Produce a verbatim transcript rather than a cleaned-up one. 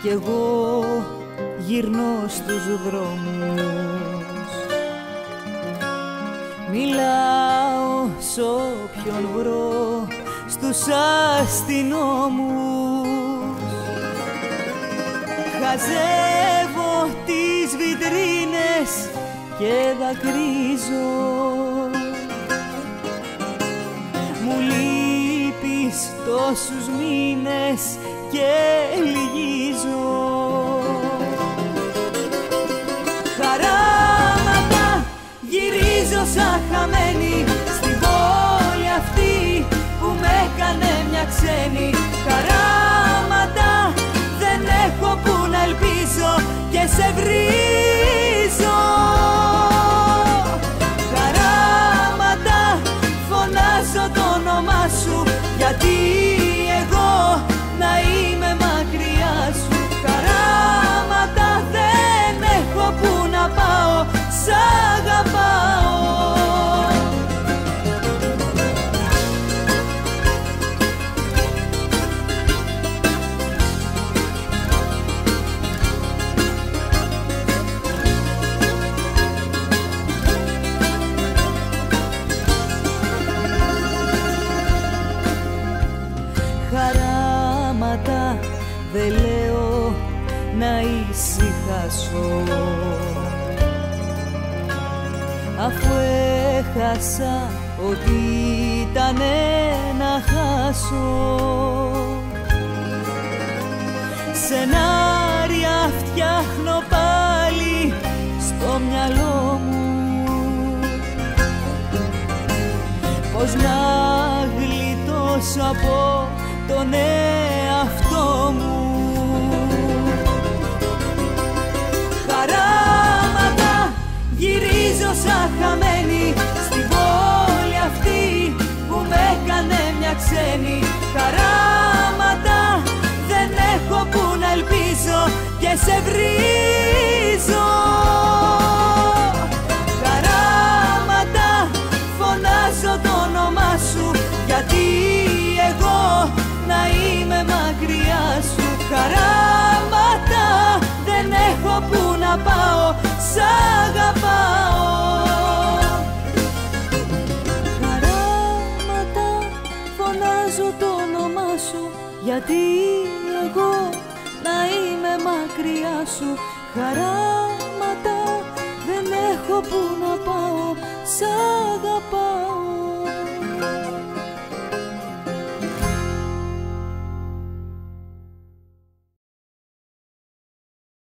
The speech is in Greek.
κι εγώ γυρνώ στους δρόμους. Μιλάω σ' όποιον βρω, στους αστυνόμους. Χαζεύω τις βιτρίνες και δακρύζω. Μου λείπεις τόσους μήνες και λυγίζω. Χαράματα γυρίζω σαν χαμένη στην πόλη αυτή που με έκανε μια ξένη. Χαράματα δεν έχω που να ελπίζω και σε βρίζω. Χαράματα φωνάζω το όνομά σου γιατί εγώ να είμαι μακριά σου. Χαράματα δεν έχω που να πάω, σ' αγαπάω. Χαράματα δεν λέω να ησυχάσω, αφού έχασα ό,τι ήτανε να χάσω. Σενάρια φτιάχνω πάλι στο μυαλό μου, πως να γλιτώσω από τον εαυτό μου. Χαράματα γυρίζω σαν χαμένη στην πόλη αυτή που με έκανε μια ξένη. Χαράματα δεν έχω που να ελπίζω και σε βρίζω. Χαράματα φωνάζω το όνομά σου γιατί εγώ να είμαι μακριά σου. Χαράματα δεν έχω που να πάω, σ' αγαπάω. Χαράματα φωνάζω το όνομά σου γιατί εγώ να είμαι μακριά σου. Χαράματα δεν έχω που να πάω, σ' αγαπάω.